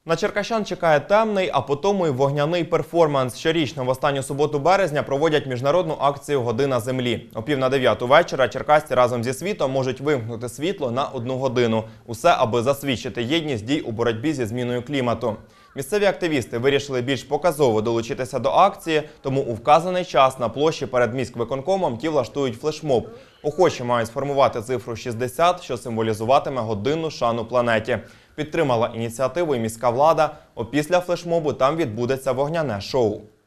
На черкащан чекає темний, а потому й вогняний перформанс. Щорічно в останню суботу березня проводять міжнародну акцію «Година Землі». О 8:45 вечора черкасці разом зі світом можуть вимкнути світло на 1 годину. Усе, аби засвідчити єдність дій у боротьбі зі зміною клімату. Місцеві активісти вирішили більш показово долучитися до акції, тому у вказаний час на площі перед міськвиконкомом ті влаштують флешмоб. Охочі мають сформувати цифру 60, що символізуватиме годинну шану планеті. Підтримала ініціативу і міська влада. Опісля флешмобу там відбудеться вогняне шоу.